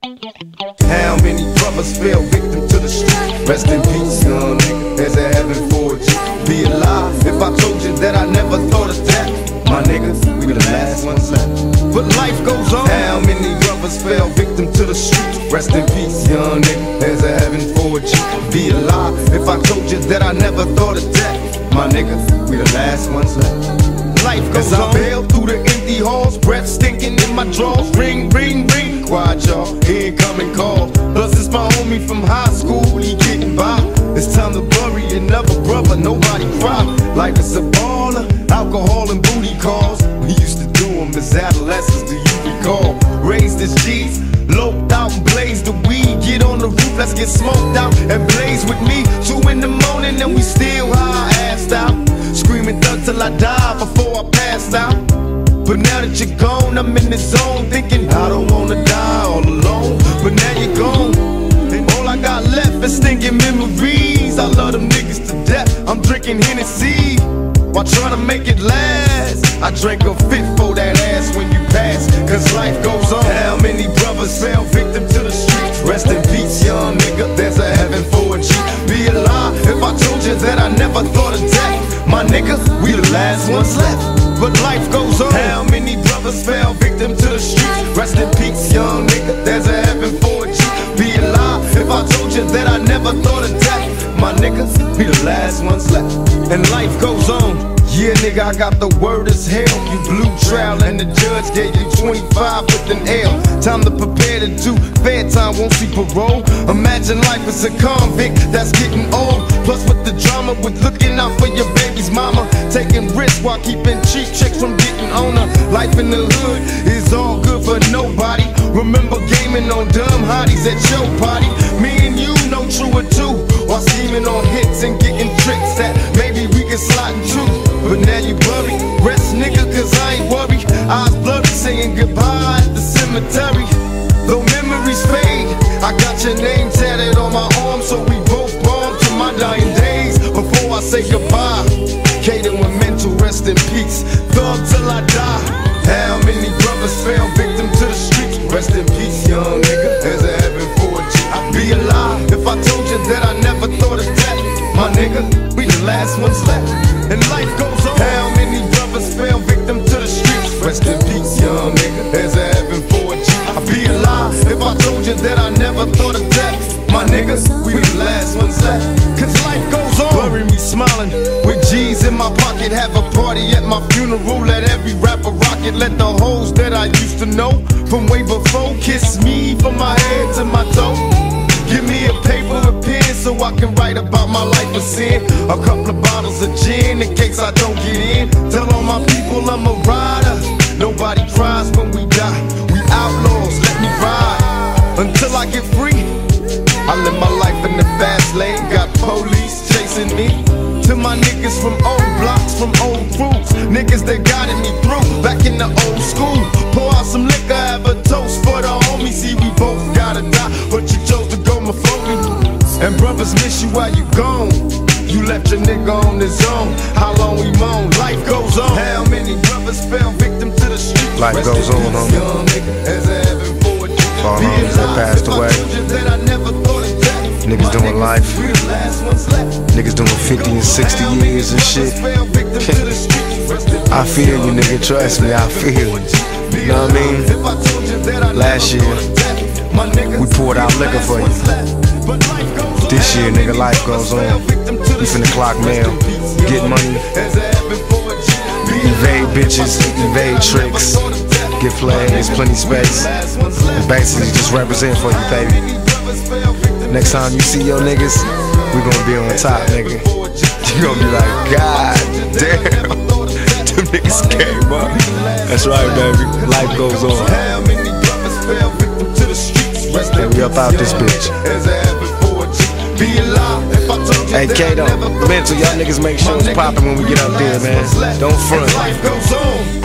How many brothers fell victim to the street? Rest in peace, young nigga. There's a heaven for you. Be alive if I told you that I never thought of that. My niggas, we the last ones left. But life goes on. How many brothers fell victim to the streets? Rest in peace, young nigga. There's a heaven for you. Be alive if I told you that I never thought of that. My niggas, we the last ones left. Life goes on. As I bail through the empty halls, breath stinking in my drawers. Ring, ring, ring. Quiet, y'all. Incoming call. Plus it's my homie from high school. He getting by. It's time to bury another brother. Nobody cry. Life is a baller. Alcohol and booty calls. We used to do them as adolescents. Do you recall? Raised as G's. Loped out and blazed the weed. Get on the roof, let's get smoked out and blaze with me. 2 in the morning and we still high, assed out. Screaming thug till I die before I passed out. But now that you're gone, I'm in the zone thinking I don't wanna die all alone. But now you're gone, and all I got left is stinking memories. I love them niggas to death, I'm drinking Hennessy while trying to make it last. I drank a fifth for that ass when you pass, cause life goes on. How many brothers fell victim to the streets? Rest in peace, young nigga, there's a heaven for a G. Be alive if I told you that I never thought of death. My nigga, we the last ones left. But life goes on. How many brothers fell victim to the streets? Rest in peace, young nigga, there's a heaven for a G. Be alive if I told you that I never thought of death. My niggas, we the last ones left. And life goes on. Yeah, nigga, I got the word as hell. You blew trial and the judge gave you 25 with an L. Time to prepare to do fair time, won't see parole. Imagine life as a convict that's getting old. Plus with the drama, with looking out for your baby's mama. Taking risks while keeping cheap chicks from getting on her. Life in the hood is all good for nobody. Remember gaming on dumb hotties at your party. Me and you know true or two. While scheming on hits and getting tricks that maybe we can slide into. But now you worry, rest nigga, cause I ain't worried. Eyes blurry, saying goodbye at the cemetery. Though memories fade, I got your name tatted on my arm, so we both born to my dying days. Before I say goodbye, Kaden with mental rest in peace. Thug till I die. How many brothers fell victim to the streets? Rest in peace, young nigga, there's a heaven for a G. I'd be alive if I told you that I never thought of that. My nigga, we the last ones left. And life goes on. How many brothers fell victim to the streets? Rest in peace, young nigga, there's a heaven for a G. I'd be alive if I told you that I never thought of death. My niggas, we the last ones left. Cause life goes on. Bury me smiling with G's in my pocket. Have a party at my funeral. Let every rapper rock it. Let the hoes that I used to know from way before kiss me from my head to my toe. Give me a paper and pen so I can write about my life of sin. A couple of bottles of gin in case I don't get in. Tell all my people I'm a rider. Nobody cries when we die. We outlaws, let me ride until I get free. I live my life in the fast lane. Got police chasing me. To my niggas from old blocks, from old crews, niggas that guided me through back in the old school. Pour out some liquor, have a toast for the homies. See, we both gotta die, but you chose to go before me. And brothers miss you while you gone. You left your nigga on his own. How long we moan? Life goes on. How many brothers fell victim to the streets? Life goes on, homie. For all homies that passed away. Niggas doing life. Niggas doing 50 and 60 years and shit. I feel you, nigga. Trust me, I feel you. You know what I mean? Last year, we poured out liquor for you. This year, nigga, life goes on. We finna clock mail, get money, evade bitches, evade tricks, get flags, plenty space, and basically just represent for you, baby. Next time you see your niggas, we gonna be on top, nigga. You gonna be like, God damn, them niggas came up. That's right, baby. Life goes on. And we up out this bitch. Hey, Kato, mental, y'all niggas make sure it's poppin' when we get up there, man. Don't front.